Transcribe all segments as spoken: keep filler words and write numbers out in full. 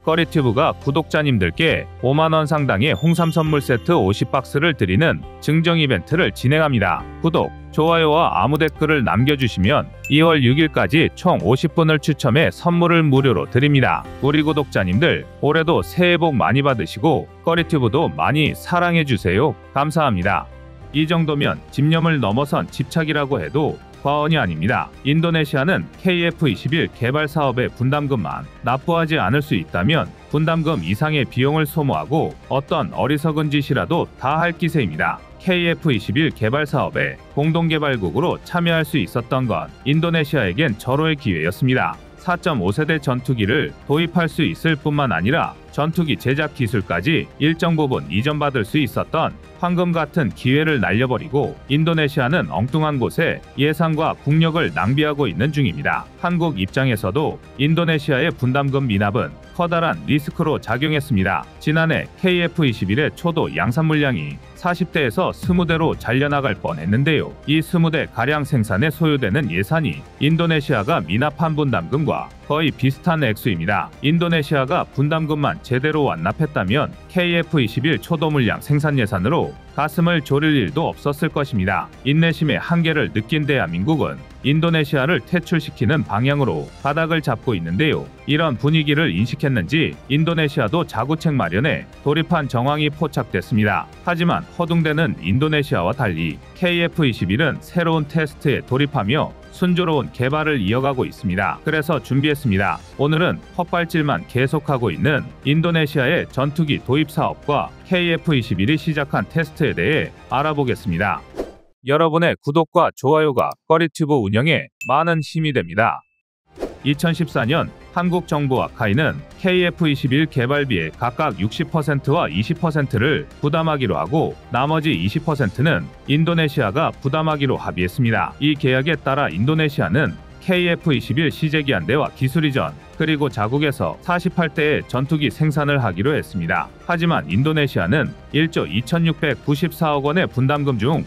꺼리튜브가 구독자님들께 오만 원 상당의 홍삼 선물 세트 오십 박스를 드리는 증정 이벤트를 진행합니다. 구독, 좋아요와 아무 댓글을 남겨주시면 이월 육일까지 총 오십 분을 추첨해 선물을 무료로 드립니다. 우리 구독자님들 올해도 새해 복 많이 받으시고 꺼리튜브도 많이 사랑해주세요. 감사합니다. 이 정도면 집념을 넘어선 집착이라고 해도 과언이 아닙니다. 인도네시아는 케이에프 이십일 개발 사업의 분담금만 납부하지 않을 수 있다면 분담금 이상의 비용을 소모하고 어떤 어리석은 짓이라도 다 할 기세입니다. 케이에프 이십일 개발 사업에 공동개발국으로 참여할 수 있었던 건 인도네시아에겐 절호의 기회였습니다. 사 점 오 세대 전투기를 도입할 수 있을 뿐만 아니라 전투기 제작 기술까지 일정 부분 이전받을 수 있었던 황금 같은 기회를 날려버리고 인도네시아는 엉뚱한 곳에 예산과 국력을 낭비하고 있는 중입니다. 한국 입장에서도 인도네시아의 분담금 미납은 커다란 리스크로 작용했습니다. 지난해 케이에프 이십일의 초도 양산 물량이 사십 대에서 이십 대로 잘려나갈 뻔했는데요. 이 이십 대 가량 생산에 소요되는 예산이 인도네시아가 미납한 분담금과 거의 비슷한 액수입니다. 인도네시아가 분담금만 제대로 완납했다면 케이에프 이십일 초도 물량 생산 예산으로 가슴을 졸일 일도 없었을 것입니다. 인내심의 한계를 느낀 대한민국은 인도네시아를 퇴출시키는 방향으로 바닥을 잡고 있는데요. 이런 분위기를 인식했는지 인도네시아도 자구책 마련에 돌입한 정황이 포착됐습니다. 하지만 허둥대는 인도네시아와 달리 케이에프 이십일은 새로운 테스트에 돌입하며 순조로운 개발을 이어가고 있습니다. 그래서 준비했습니다. 오늘은 헛발질만 계속하고 있는 인도네시아의 전투기 도입 사업과 케이에프 이십일이 시작한 테스트에 대해 알아보겠습니다. 여러분의 구독과 좋아요가 꺼리튜브 운영에 많은 힘이 됩니다. 이천십사 년 한국 정부와 카이는 케이에프 이십일 개발비의 각각 육십 퍼센트와 이십 퍼센트를 부담하기로 하고 나머지 이십 퍼센트는 인도네시아가 부담하기로 합의했습니다. 이 계약에 따라 인도네시아는 케이에프 이십일 시제기한대와 기술 이전 그리고 자국에서 사십팔 대의 전투기 생산을 하기로 했습니다. 하지만 인도네시아는 일조 이천육백구십사억 원의 분담금 중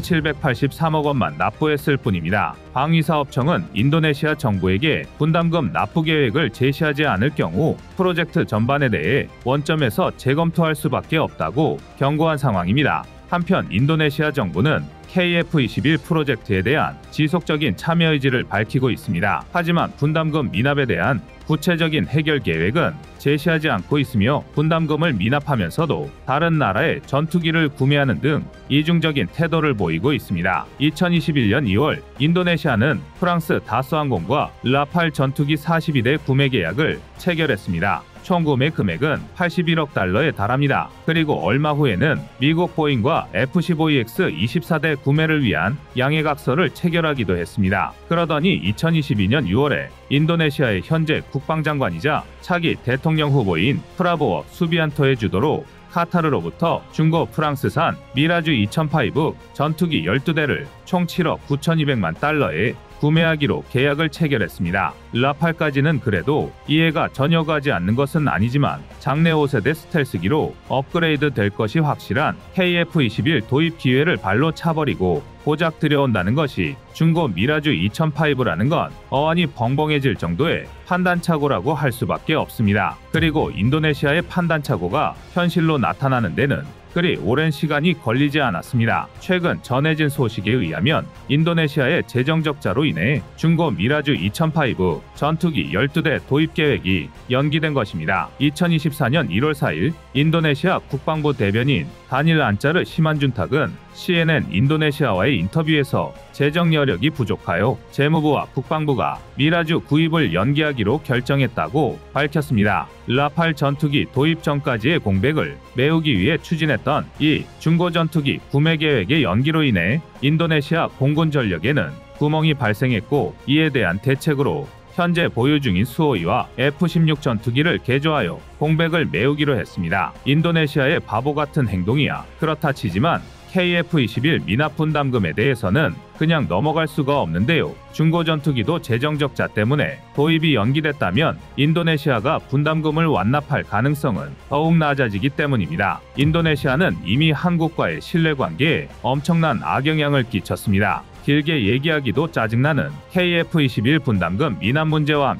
이천칠백팔십삼억 원만 납부했을 뿐입니다. 방위사업청은 인도네시아 정부에게 분담금 납부 계획을 제시하지 않을 경우 프로젝트 전반에 대해 원점에서 재검토할 수밖에 없다고 경고한 상황입니다. 한편 인도네시아 정부는 케이에프 이십일 프로젝트에 대한 지속적인 참여 의지를 밝히고 있습니다. 하지만 분담금 미납에 대한 구체적인 해결 계획은 제시하지 않고 있으며 분담금을 미납하면서도 다른 나라의 전투기를 구매하는 등 이중적인 태도를 보이고 있습니다. 이천이십일 년 이월 인도네시아는 프랑스 다스항공과 라팔 전투기 사십이 대 구매 계약을 체결했습니다. 총 구매 금액은 팔십일억 달러에 달합니다. 그리고 얼마 후에는 미국 보잉과 에프 십오 이엑스 이십사 대 구매를 위한 양해각서를 체결하기도 했습니다. 그러더니 이천이십이 년 유월에 인도네시아의 현재 국방장관이자 차기 대통령 후보인 프라보워 수비안토의 주도로 카타르로부터 중고 프랑스산 미라주 이천오 전투기 열두 대를 총 칠억 구천이백만 달러에 구매하기로 계약을 체결했습니다. 라팔까지는 그래도 이해가 전혀 가지 않는 것은 아니지만 장내 오 세대 스텔스기로 업그레이드 될 것이 확실한 케이에프 이십일 도입 기회를 발로 차버리고 고작 들여온다는 것이 중고 미라주 이천오라는 건 어안이 벙벙해질 정도의 판단착오라고 할 수밖에 없습니다. 그리고 인도네시아의 판단착오가 현실로 나타나는 데는 그리 오랜 시간이 걸리지 않았습니다. 최근 전해진 소식에 의하면 인도네시아의 재정 적자로 인해 중고 미라주 이천오 전투기 열두 대 도입 계획이 연기된 것입니다. 이천이십사 년 일월 사일 인도네시아 국방부 대변인 다닐 안짜르 시만준탁은 씨엔엔 인도네시아와의 인터뷰에서 재정 여력이 부족하여 재무부와 국방부가 미라주 구입을 연기하기로 결정했다고 밝혔습니다. 라팔 전투기 도입 전까지의 공백을 메우기 위해 추진했던 이 중고 전투기 구매 계획의 연기로 인해 인도네시아 공군 전력에는 구멍이 발생했고 이에 대한 대책으로 현재 보유 중인 수호이와 에프 십육 전투기를 개조하여 공백을 메우기로 했습니다. 인도네시아의 바보 같은 행동이야 그렇다 치지만 케이에프 이십일 미납 분담금에 대해서는 그냥 넘어갈 수가 없는데요. 중고 전투기도 재정 적자 때문에 도입이 연기됐다면 인도네시아가 분담금을 완납할 가능성은 더욱 낮아지기 때문입니다. 인도네시아는 이미 한국과의 신뢰관계에 엄청난 악영향을 끼쳤습니다. 길게 얘기하기도 짜증나는 케이에프 이십일 분담금 미납 문제와 함께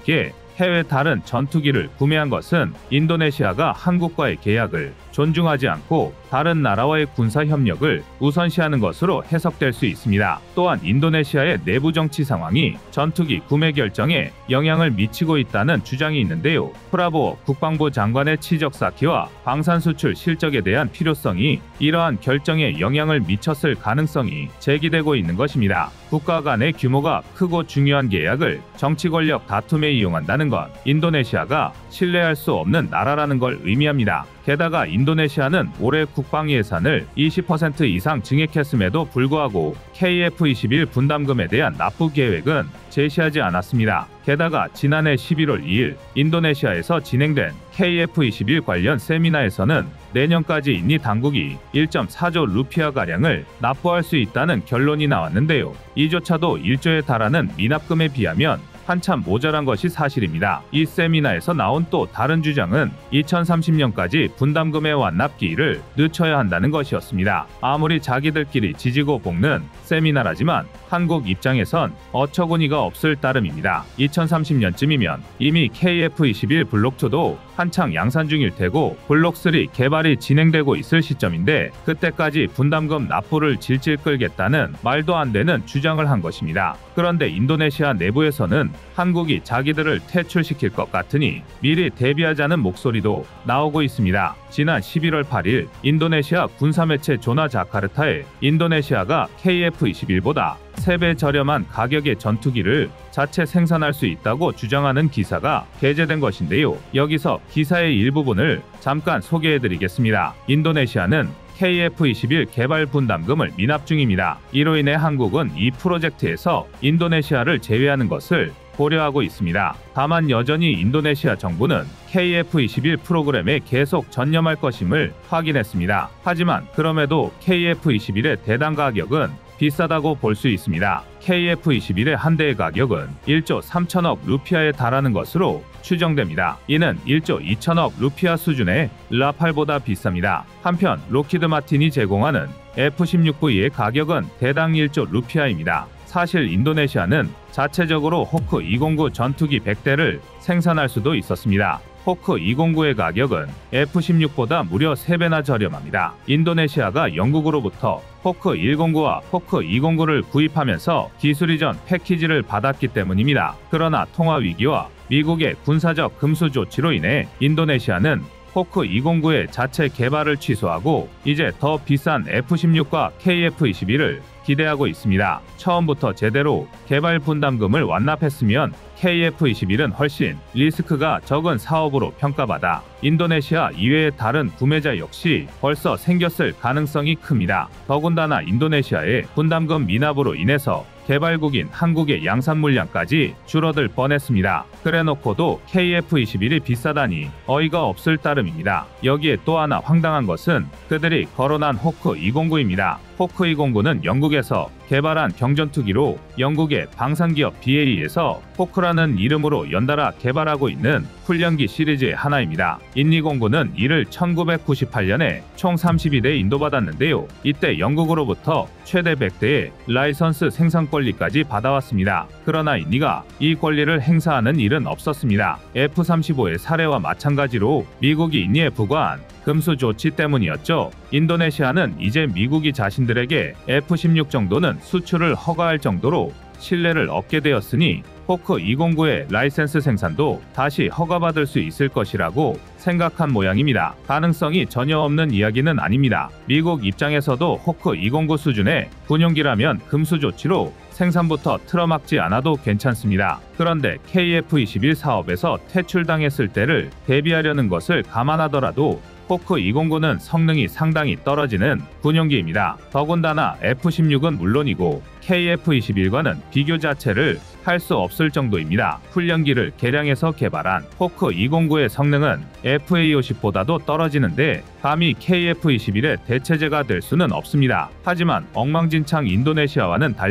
해외 다른 전투기를 구매한 것은 인도네시아가 한국과의 계약을 존중하지 않고 다른 나라와의 군사 협력을 우선시하는 것으로 해석될 수 있습니다. 또한 인도네시아의 내부 정치 상황이 전투기 구매 결정에 영향을 미치고 있다는 주장이 있는데요. 프라보워 국방부 장관의 치적 쌓기와 방산 수출 실적에 대한 필요성이 이러한 결정에 영향을 미쳤을 가능성이 제기되고 있는 것입니다. 국가 간의 규모가 크고 중요한 계약을 정치 권력 다툼에 이용한다는 건 인도네시아가 신뢰할 수 없는 나라라는 걸 의미합니다. 게다가 인도네시아는 올해 국방 예산을 이십 퍼센트 이상 증액했음에도 불구하고 케이에프 이십일 분담금에 대한 납부 계획은 제시하지 않았습니다. 게다가 지난해 십일월 이일 인도네시아에서 진행된 케이에프 이십일 관련 세미나에서는 내년까지 인도 당국이 일 점 사조 루피아가량을 납부할 수 있다는 결론이 나왔는데요. 이조차도 일조에 달하는 미납금에 비하면 한참 모자란 것이 사실입니다. 이 세미나에서 나온 또 다른 주장은 이천삼십 년까지 분담금의 완납기일을 늦춰야 한다는 것이었습니다. 아무리 자기들끼리 지지고 볶는 세미나라지만 한국 입장에선 어처구니가 없을 따름입니다. 이천삼십 년쯤이면 이미 케이에프 이십일 블록2도 한창 양산 중일 테고 블록삼 개발이 진행되고 있을 시점인데 그때까지 분담금 납부를 질질 끌겠다는 말도 안 되는 주장을 한 것입니다. 그런데 인도네시아 내부에서는 한국이 자기들을 퇴출시킬 것 같으니 미리 대비하자는 목소리도 나오고 있습니다. 지난 십일월 팔일 인도네시아 군사매체 조나 자카르타에 인도네시아가 케이에프 이십일보다 세 배 저렴한 가격의 전투기를 자체 생산할 수 있다고 주장하는 기사가 게재된 것인데요. 여기서 기사의 일부분을 잠깐 소개해드리겠습니다. 인도네시아는 케이에프 이십일 개발 분담금을 미납 중입니다. 이로 인해 한국은 이 프로젝트에서 인도네시아를 제외하는 것을 고려하고 있습니다. 다만 여전히 인도네시아 정부는 케이에프 이십일 프로그램에 계속 전념할 것임을 확인했습니다. 하지만 그럼에도 케이에프 이십일의 대당 가격은 비싸다고 볼 수 있습니다. 케이에프 이십일의 한 대의 가격은 일조 삼천억 루피아에 달하는 것으로 추정됩니다. 이는 일조 이천억 루피아 수준의 라팔보다 비쌉니다. 한편 록히드 마틴이 제공하는 에프 십육 브이의 가격은 대당 일조 루피아입니다. 사실 인도네시아는 자체적으로 호크 이백구 전투기 백 대를 생산할 수도 있었습니다. 호크 이백구의 가격은 에프 십육보다 무려 세 배나 저렴합니다. 인도네시아가 영국으로부터 호크 백구와 호크 이백구를 구입하면서 기술 이전 패키지를 받았기 때문입니다. 그러나 통화 위기와 미국의 군사적 금수 조치로 인해 인도네시아는 호크 이백구의 자체 개발을 취소하고 이제 더 비싼 에프 십육과 케이에프 이십일을 기대하고 있습니다. 처음부터 제대로 개발 분담금을 완납했으면 케이에프 이십일은 훨씬 리스크가 적은 사업으로 평가받아 인도네시아 이외의 다른 구매자 역시 벌써 생겼을 가능성이 큽니다. 더군다나 인도네시아의 분담금 미납으로 인해서 개발국인 한국의 양산 물량까지 줄어들 뻔했습니다. 그래놓고도 케이에프 이십일이 비싸다니 어이가 없을 따름입니다. 여기에 또 하나 황당한 것은 그들이 거론한 호크 이백구입니다. 호크 이백구는 영국에서 개발한 경전투기로 영국의 방산기업 비에이에서 호크라는 이름으로 연달아 개발하고 있는 훈련기 시리즈의 하나입니다. 인이공구는 이를 천구백구십팔 년에 총 삼십이 대 인도받았는데요. 이때 영국으로부터 최대 백 대의 라이선스 생산 권리까지 받아왔습니다. 그러나 인이가 이 권리를 행사하는 일은 없었습니다. 에프 삼십오의 사례와 마찬가지로 미국이 인이에 부과한 금수 조치 때문이었죠. 인도네시아는 이제 미국이 자신들에게 에프 십육 정도는 수출을 허가할 정도로 신뢰를 얻게 되었으니 호크 이백구의 라이센스 생산도 다시 허가받을 수 있을 것이라고 생각한 모양입니다. 가능성이 전혀 없는 이야기는 아닙니다. 미국 입장에서도 호크 이백구 수준의 군용기라면 금수 조치로 생산부터 틀어막지 않아도 괜찮습니다. 그런데 케이에프 이십일 사업에서 퇴출당했을 때를 대비하려는 것을 감안하더라도 호크 이백구는 성능이 상당히 떨어지는 군용기입니다. 더군다나 에프 십육은 물론이고 케이에프 이십일과는 비교 자체를 할 수 없을 정도입니다. 훈련기를 개량해서 개발한 호크 이백구의 성능은 에프에이 오십보다도 떨어지는데 감히 케이에프 이십일의 대체제가 될 수는 없습니다. 하지만 엉망진창 인도네시아와는 달리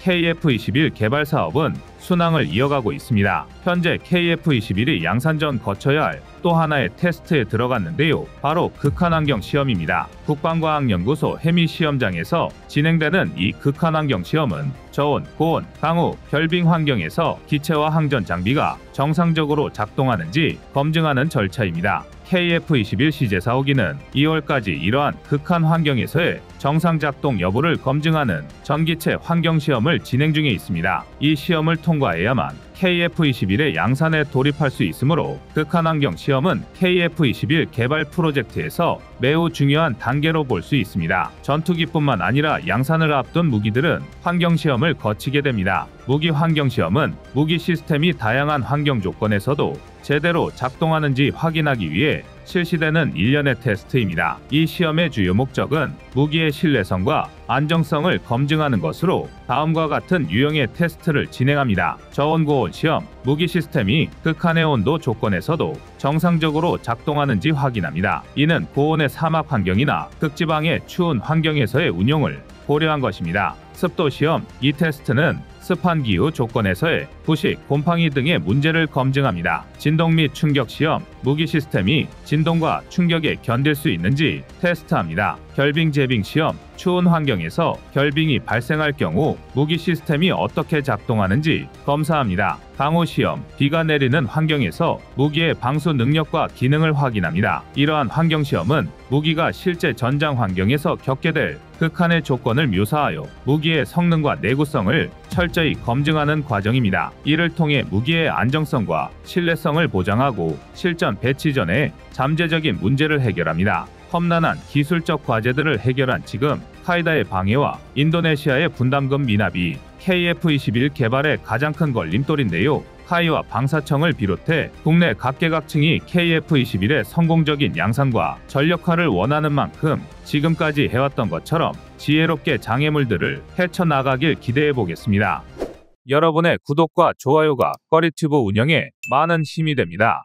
케이에프 이십일 개발 사업은 순항을 이어가고 있습니다. 현재 케이에프 이십일이 양산전 거쳐야 할 또 하나의 테스트에 들어갔는데요. 바로 극한환경 시험입니다. 국방과학연구소 해미 시험장에서 진행되는 이 극한환경 시험은 저온, 고온, 강우, 결빙 환경에서 기체와 항전 장비가 정상적으로 작동하는지 검증하는 절차입니다. 케이에프 이십일 시제 사호기는 이월까지 이러한 극한 환경에서의 정상 작동 여부를 검증하는 전기체 환경 시험을 진행 중에 있습니다. 이 시험을 통과해야만 케이에프 이십일의 양산에 돌입할 수 있으므로 극한 환경 시험은 케이에프 이십일 개발 프로젝트에서 매우 중요한 단계로 볼 수 있습니다. 전투기뿐만 아니라 양산을 앞둔 무기들은 환경 시험을 거치게 됩니다. 무기 환경 시험은 무기 시스템이 다양한 환경 조건에서도 제대로 작동하는지 확인하기 위해 실시되는 일련의 테스트입니다. 이 시험의 주요 목적은 무기의 신뢰성과 안정성을 검증하는 것으로 다음과 같은 유형의 테스트를 진행합니다. 저온 고온 시험, 무기 시스템이 극한의 온도 조건에서도 정상적으로 작동하는지 확인합니다. 이는 고온의 사막 환경이나 극지방의 추운 환경에서의 운용을 고려한 것입니다. 습도 시험, 이 테스트는 습한 기후 조건에서의 부식, 곰팡이 등의 문제를 검증합니다. 진동 및 충격 시험, 무기 시스템이 진동과 충격에 견딜 수 있는지 테스트합니다. 결빙 재빙 시험, 추운 환경에서 결빙이 발생할 경우 무기 시스템이 어떻게 작동하는지 검사합니다. 강우 시험, 비가 내리는 환경에서 무기의 방수 능력과 기능을 확인합니다. 이러한 환경 시험은 무기가 실제 전장 환경에서 겪게 될 극한의 조건을 묘사하여 무기의 성능과 내구성을 철저히 검증하는 과정입니다. 이를 통해 무기의 안정성과 신뢰성을 보장하고 실전 배치 전에 잠재적인 문제를 해결합니다. 험난한 기술적 과제들을 해결한 지금 카이다의 방해와 인도네시아의 분담금 미납이 케이에프 이십일 개발의 가장 큰 걸림돌인데요. 카이와 방사청을 비롯해 국내 각계각층이 케이에프 이십일의 성공적인 양산과 전력화를 원하는 만큼 지금까지 해왔던 것처럼 지혜롭게 장애물들을 헤쳐나가길 기대해보겠습니다. 여러분의 구독과 좋아요가 꺼리튜브 운영에 많은 힘이 됩니다.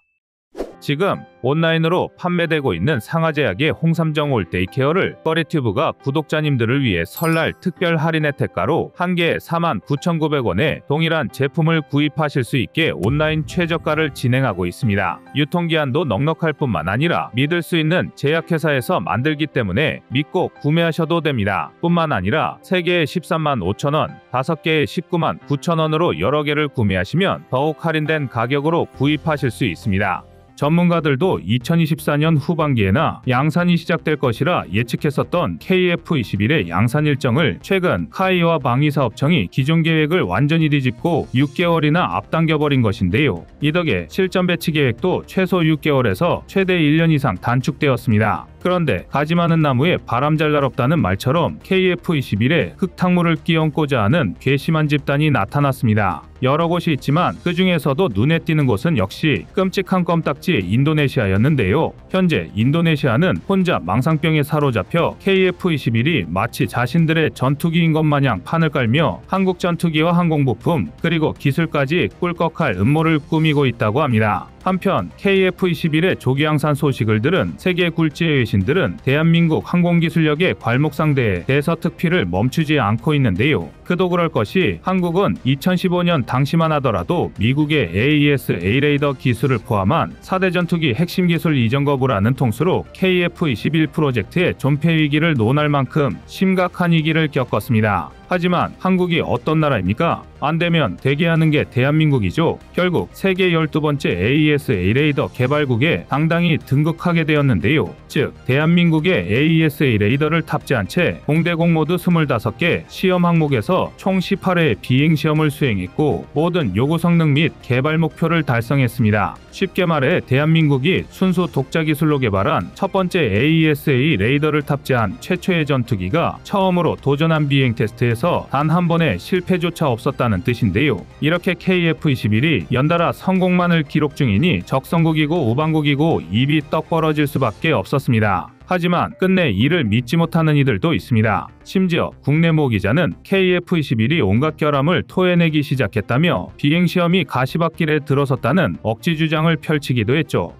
지금 온라인으로 판매되고 있는 상하제약의 홍삼정 올데이케어를 꺼리튜브가 구독자님들을 위해 설날 특별 할인 혜택가로 한 개에 사만 구천구백 원에 동일한 제품을 구입하실 수 있게 온라인 최저가를 진행하고 있습니다. 유통기한도 넉넉할 뿐만 아니라 믿을 수 있는 제약회사에서 만들기 때문에 믿고 구매하셔도 됩니다. 뿐만 아니라 세 개에 십삼만 오천 원, 다섯 개에 십구만 구천 원으로 여러 개를 구매하시면 더욱 할인된 가격으로 구입하실 수 있습니다. 전문가들도 이천이십사 년 후반기에나 양산이 시작될 것이라 예측했었던 케이에프 이십일의 양산 일정을 최근 카이와 방위사업청이 기존 계획을 완전히 뒤집고 육 개월이나 앞당겨버린 것인데요. 이 덕에 실전 배치 계획도 최소 육 개월에서 최대 일 년 이상 단축되었습니다. 그런데 가지 많은 나무에 바람 잘 날 없다는 말처럼 케이에프 이십일에 흙탕물을 끼얹고자 하는 괘씸한 집단이 나타났습니다. 여러 곳이 있지만 그 중에서도 눈에 띄는 곳은 역시 끔찍한 껌딱지 인도네시아였는데요. 현재 인도네시아는 혼자 망상병에 사로잡혀 케이에프 이십일이 마치 자신들의 전투기인 것 마냥 판을 깔며 한국 전투기와 항공부품 그리고 기술까지 꿀꺽할 음모를 꾸미고 있다고 합니다. 한편 케이에프 이십일의 조기 양산 소식을 들은 세계 굴지의 외신들은 대한민국 항공기술력의 괄목상대에 대서특필을 멈추지 않고 있는데요. 그도 그럴 것이 한국은 이천십오 년 당시만 하더라도 미국의 에이이에스 A레이더 기술을 포함한 사 대 전투기 핵심 기술 이전 거부라는 통수로 케이에프 이십일 프로젝트의 존폐 위기를 논할 만큼 심각한 위기를 겪었습니다. 하지만 한국이 어떤 나라입니까? 안되면 대기하는 게 대한민국이죠. 결국 세계 열두 번째 에이이에스 A레이더 개발국에 당당히 등극하게 되었는데요. 즉 대한민국의 에이이에스 A레이더를 탑재한 채 공대공 모두 이십오 개 시험 항목에서 총 십팔 회의 비행시험을 수행했고 모든 요구 성능 및 개발 목표를 달성했습니다. 쉽게 말해 대한민국이 순수 독자 기술로 개발한 첫 번째 에이이에스 A 레이더를 탑재한 최초의 전투기가 처음으로 도전한 비행 테스트에서 단 한 번의 실패조차 없었다는 뜻인데요. 이렇게 케이에프 이십일이 연달아 성공만을 기록 중이니 적성국이고 우방국이고 입이 떡 벌어질 수밖에 없었습니다. 하지만 끝내 이를 믿지 못하는 이들도 있습니다. 심지어 국내 모 기자는 케이에프 이십일이 온갖 결함을 토해내기 시작했다며 비행시험이 가시밭길에 들어섰다는 억지 주장을 펼치기도 했죠.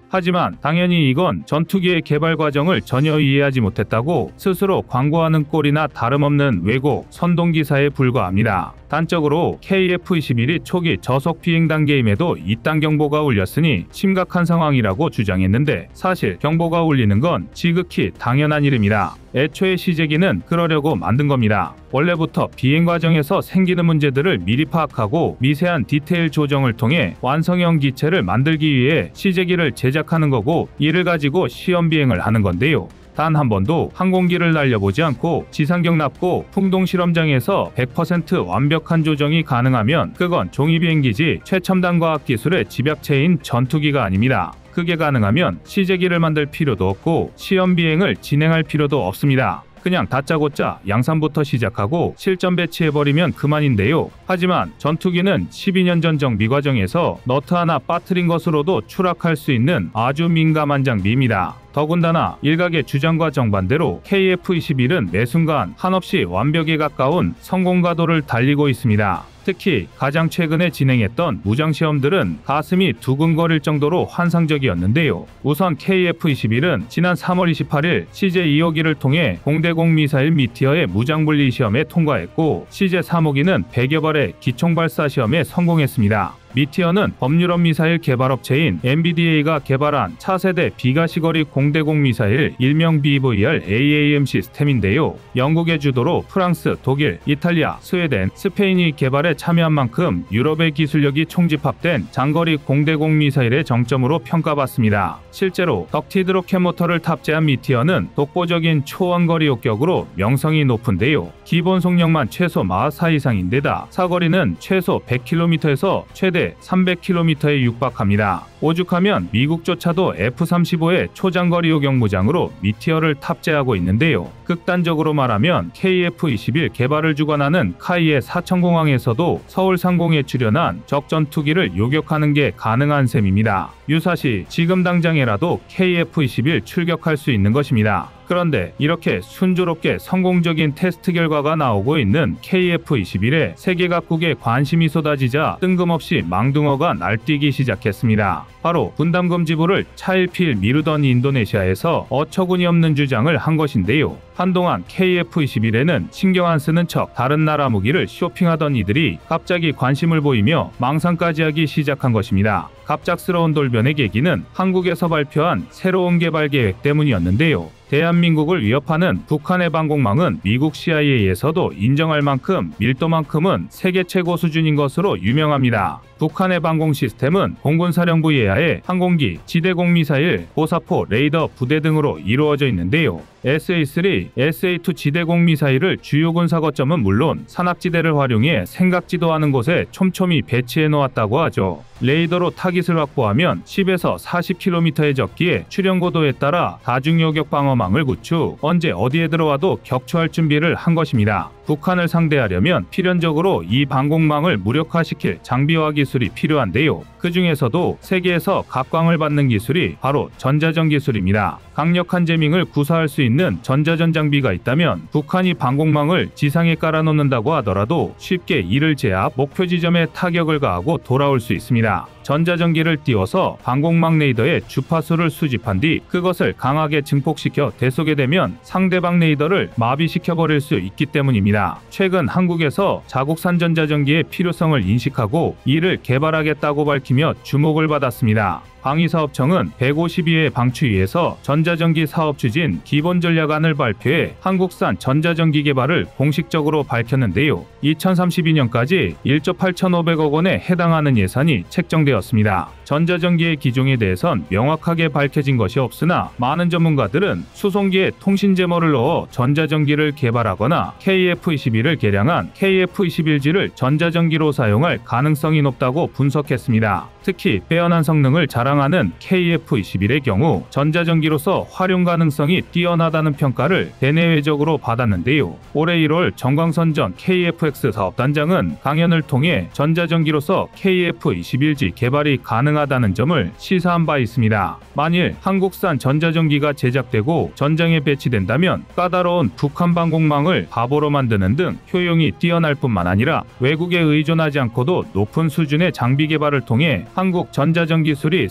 하지만 당연히 이건 전투기의 개발 과정을 전혀 이해하지 못했다고 스스로 광고하는 꼴이나 다름없는 왜곡, 선동기사에 불과합니다. 단적으로 케이에프 이십일이 초기 저속 비행 단계임에도 이딴 경보가 울렸으니 심각한 상황이라고 주장했는데 사실 경보가 울리는 건 지극히 당연한 일입니다. 애초에 시제기는 그러려고 만든 겁니다. 원래부터 비행 과정에서 생기는 문제들을 미리 파악하고 미세한 디테일 조정을 통해 완성형 기체를 만들기 위해 시제기를 제작하는 거고, 이를 가지고 시험 비행을 하는 건데요. 단 한 번도 항공기를 날려보지 않고 지상경 납고 풍동 실험장에서 백 퍼센트 완벽한 조정이 가능하면 그건 종이비행기지 최첨단 과학기술의 집약체인 전투기가 아닙니다. 그게 가능하면 시제기를 만들 필요도 없고 시험 비행을 진행할 필요도 없습니다. 그냥 다짜고짜 양산부터 시작하고 실전 배치해버리면 그만인데요. 하지만 전투기는 십이 년 전 정비 과정에서 너트 하나 빠뜨린 것으로도 추락할 수 있는 아주 민감한 장비입니다. 더군다나 일각의 주장과 정반대로 케이에프 이십일은 매 순간 한없이 완벽에 가까운 성공 가도를 달리고 있습니다. 특히 가장 최근에 진행했던 무장시험들은 가슴이 두근거릴 정도로 환상적이었는데요. 우선 케이에프 이십일은 지난 삼월 이십팔일 씨제 이 호기를 통해 공대공 미사일 미티어의 무장분리 시험에 통과했고, 씨제 삼 호기는 백여 발의 기총발사 시험에 성공했습니다. 미티어는 범유럽 미사일 개발업체인 엔비디에이가 개발한 차세대 비가시거리 공대공 미사일 일명 비브이알 에이에이엠 시스템인데요. 영국의 주도로 프랑스, 독일, 이탈리아, 스웨덴, 스페인이 개발에 참여한 만큼 유럽의 기술력이 총집합된 장거리 공대공 미사일의 정점으로 평가받습니다. 실제로 덕티드 로켓 모터를 탑재한 미티어는 독보적인 초원거리 요격으로 명성이 높은데요. 기본 속력만 최소 마하 이상인데다 사거리는 최소 백 킬로미터에서 최대 삼백 킬로미터에 육박합니다. 오죽하면 미국조차도 에프 삼십오의 초장거리 요격 무장으로 미티어를 탑재하고 있는데요. 극단적으로 말하면 케이에프 이십일 개발을 주관하는 카이의 사천공항에서도 서울 상공에 출현한 적 전투기를 요격하는 게 가능한 셈입니다. 유사시 지금 당장에라도 케이에프 이십일 출격할 수 있는 것입니다. 그런데 이렇게 순조롭게 성공적인 테스트 결과가 나오고 있는 케이에프 이십일에 세계 각국의 관심이 쏟아지자 뜬금없이 망둥어가 날뛰기 시작했습니다. 바로 분담금지부를 차일피일 미루던 인도네시아에서 어처구니 없는 주장을 한 것인데요. 한동안 케이에프 이십일에는 신경 안 쓰는 척 다른 나라 무기를 쇼핑하던 이들이 갑자기 관심을 보이며 망상까지 하기 시작한 것입니다. 갑작스러운 돌변의 계기는 한국에서 발표한 새로운 개발 계획 때문이었는데요. 대한민국을 위협하는 북한의 방공망은 미국 씨아이에이에서도 인정할 만큼 밀도만큼은 세계 최고 수준인 것으로 유명합니다. 북한의 방공 시스템은 공군사령부 예하의 항공기, 지대공 미사일, 고사포, 레이더 부대 등으로 이루어져 있는데요. 에스에이 쓰리, 에스에이 투 지대공 미사일을 주요 군사 거점은 물론 산악지대를 활용해 생각지도 않은 곳에 촘촘히 배치해 놓았다고 하죠. 레이더로 타깃을 확보하면 십에서 사십 킬로미터의 적기에 출현고도에 따라 다중요격 방어망을 구축, 언제 어디에 들어와도 격추할 준비를 한 것입니다. 북한을 상대하려면 필연적으로 이 방공망을 무력화시킬 장비와 기술이 필요한데요. 그 중에서도 세계에서 각광을 받는 기술이 바로 전자전 기술입니다. 강력한 재밍을 구사할 수 있는 전자전 장비가 있다면 북한이 방공망을 지상에 깔아놓는다고 하더라도 쉽게 이를 제압, 목표 지점에 타격을 가하고 돌아올 수 있습니다. 전자전기를 띄워서 방공망 레이더의 주파수를 수집한 뒤 그것을 강하게 증폭시켜 대속에 되면 상대방 레이더를 마비시켜버릴 수 있기 때문입니다. 최근 한국에서 자국산 전자전기의 필요성을 인식하고 이를 개발하겠다고 밝히며 주목을 받았습니다. 방위사업청은 백오십이 회 방추위에서 전자전기 사업 추진 기본 전략안을 발표해 한국산 전자전기 개발을 공식적으로 밝혔는데요. 이천삼십이 년까지 일조 팔천오백억 원에 해당하는 예산이 책정되었습니다. 전자전기의 기종에 대해선 명확하게 밝혀진 것이 없으나 많은 전문가들은 수송기에 통신제머를 넣어 전자전기를 개발하거나 케이에프 이십일을 개량한 케이에프 이십일지를 전자전기로 사용할 가능성이 높다고 분석했습니다. 특히 빼어난 성능을 자랑하는 케이에프 이십일의 경우 전자전기로서 활용 가능성이 뛰어나다는 평가를 대내외적으로 받았는데요. 올해 일월 정광선 케이에프엑스 사업단장은 강연을 통해 전자전기로서 케이에프 이십일지 개발이 가능하다는 점을 시사한 바 있습니다. 만일 한국산 전자전기가 제작되고 전장에 배치된다면 까다로운 북한 방공망을 바보로 만드는 등 효용이 뛰어날 뿐만 아니라 외국에 의존하지 않고도 높은 수준의 장비 개발을 통해 한국 전자전 기술이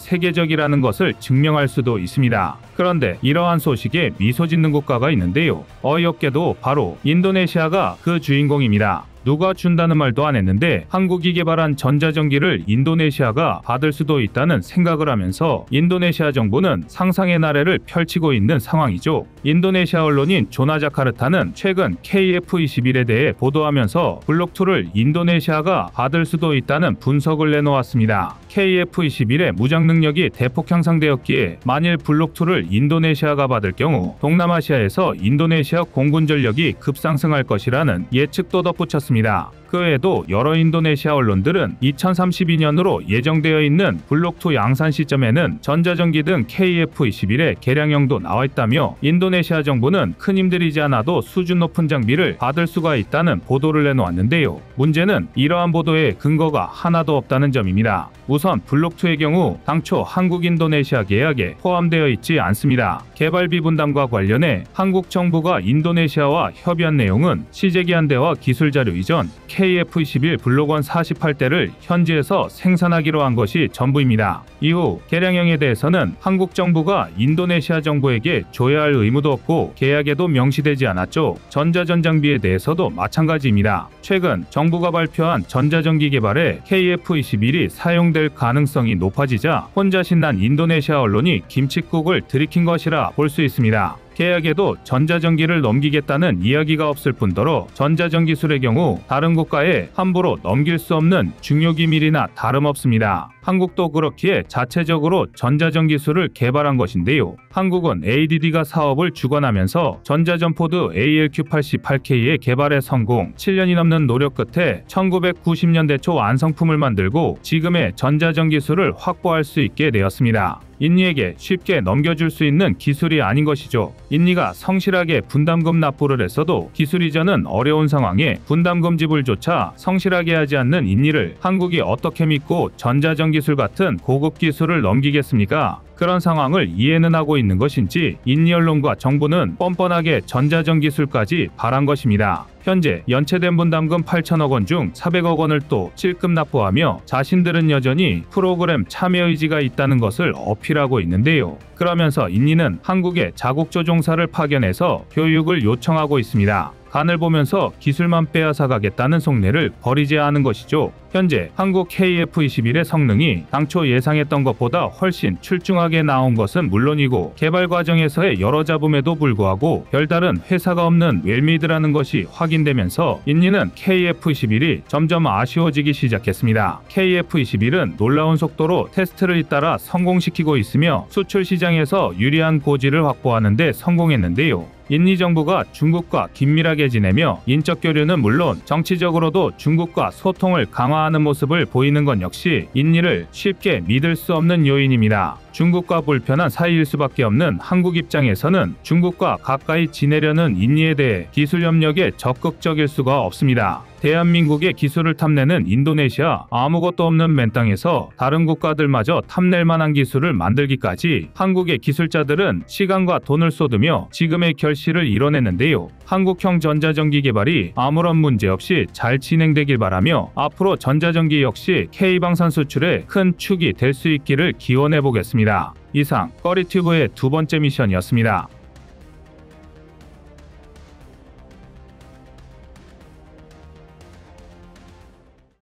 세계적이라는 것을 증명할 수도 있습니다. 그런데 이러한 소식에 미소 짓는 국가가 있는데요. 어이없게도 바로 인도네시아가 그 주인공입니다. 누가 준다는 말도 안 했는데 한국이 개발한 전자전기를 인도네시아가 받을 수도 있다는 생각을 하면서 인도네시아 정부는 상상의 나래를 펼치고 있는 상황이죠. 인도네시아 언론인 조나자카르타는 최근 케이에프 이십일에 대해 보도하면서 블록이를 인도네시아가 받을 수도 있다는 분석을 내놓았습니다. 케이에프 이십일의 무장 능력이 대폭 향상되었기에 만일 블록이를 인도네시아가 받을 경우 동남아시아에서 인도네시아 공군 전력이 급상승할 것이라는 예측도 덧붙였습니다. 그 외에도 여러 인도네시아 언론들은 이천삼십이 년으로 예정되어 있는 블록이 양산 시점에는 전자전기 등 케이에프 이십일의 개량형도 나와 있다며 인도네시아 정부는 큰 힘들이지 않아도 수준 높은 장비를 받을 수가 있다는 보도를 내놓았는데요. 문제는 이러한 보도에 근거가 하나도 없다는 점입니다. 우선 블록이의 경우 당초 한국-인도네시아 계약에 포함되어 있지 않습니다. 개발비 분담과 관련해 한국 정부가 인도네시아와 협의한 내용은 시제기한대와 기술자료 이전 케이에프 이십일 블록 일 사십팔 대를 현지에서 생산하기로 한 것이 전부입니다. 이후 개량형에 대해서는 한국 정부가 인도네시아 정부에게 줘야 할 의무도 없고 계약에도 명시되지 않았죠. 전자전장비에 대해서도 마찬가지입니다. 최근 정부가 발표한 전자전기 개발에 케이에프 이십일이 사용될 가능성이 높아지자 혼자 신난 인도네시아 언론이 김칫국을 들이킨 것이라 볼 수 있습니다. 계약에도 전자전기를 넘기겠다는 이야기가 없을 뿐더러 전자전기술의 경우 다른 국가에 함부로 넘길 수 없는 중요 기밀이나 다름없습니다. 한국도 그렇기에 자체적으로 전자전기술을 개발한 것인데요. 한국은 에이디디가 사업을 주관하면서 전자전포드 에이엘큐 팔십팔 케이의 개발에 성공, 칠 년이 넘는 노력 끝에 천구백구십 년대 초 완성품을 만들고 지금의 전자전기술을 확보할 수 있게 되었습니다. 인니에게 쉽게 넘겨줄 수 있는 기술이 아닌 것이죠. 인니가 성실하게 분담금 납부를 했어도 기술 이전은 어려운 상황에 분담금 지불조차 성실하게 하지 않는 인니를 한국이 어떻게 믿고 전자전기술 같은 고급 기술을 넘기겠습니까? 그런 상황을 이해는 하고 있는 것인지 인니 언론과 정부는 뻔뻔하게 전자전기술까지 바란 것입니다. 현재 연체된 분담금 팔천억 원 중 사백억 원을 또 찔끔 납부하며 자신들은 여전히 프로그램 참여 의지가 있다는 것을 어필하고 있는데요. 그러면서 인니는 한국의 자국 조종사를 파견해서 교육을 요청하고 있습니다. 간을 보면서 기술만 빼앗아가겠다는 속내를 버리지 않은 것이죠. 현재 한국 케이에프 이십일의 성능이 당초 예상했던 것보다 훨씬 출중하게 나온 것은 물론이고 개발 과정에서의 여러 잡음에도 불구하고 별다른 회사가 없는 웰미드라는 것이 확인되면서 인니는 케이에프 이십일이 점점 아쉬워지기 시작했습니다. 케이에프 이십일은 놀라운 속도로 테스트를 잇따라 성공시키고 있으며 수출 시장에서 유리한 고지를 확보하는 데 성공했는데요. 인니 정부가 중국과 긴밀하게 지내며 인적 교류는 물론 정치적으로도 중국과 소통을 강화하는 모습을 보이는 건 역시 인니를 쉽게 믿을 수 없는 요인입니다. 중국과 불편한 사이일 수밖에 없는 한국 입장에서는 중국과 가까이 지내려는 인니에 대해 기술 협력에 적극적일 수가 없습니다. 대한민국의 기술을 탐내는 인도네시아, 아무것도 없는 맨 땅에서 다른 국가들마저 탐낼 만한 기술을 만들기까지 한국의 기술자들은 시간과 돈을 쏟으며 지금의 결실을 이뤄냈는데요. 한국형 전자전기 개발이 아무런 문제 없이 잘 진행되길 바라며 앞으로 전자전기 역시 K방산 수출에 큰 축이 될 수 있기를 기원해 보겠습니다. 이상 꺼리튜브의 두 번째 미션이었습니다.